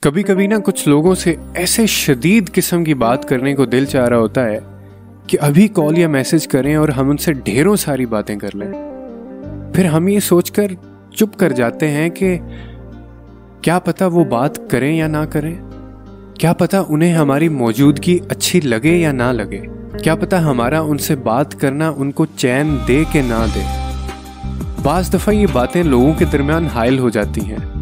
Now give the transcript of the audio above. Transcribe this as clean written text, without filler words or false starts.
कभी कभी ना कुछ लोगों से ऐसे शदीद किस्म की बात करने को दिल चाह रहा होता है कि अभी कॉल या मैसेज करें और हम उनसे ढेरों सारी बातें कर लें। फिर हम ये सोचकर चुप कर जाते हैं कि क्या पता वो बात करें या ना करें, क्या पता उन्हें हमारी मौजूदगी अच्छी लगे या ना लगे, क्या पता हमारा उनसे बात करना उनको चैन दे के ना दे। बाज़ दफ़ा ये बातें लोगों के दरमियान हायल हो जाती हैं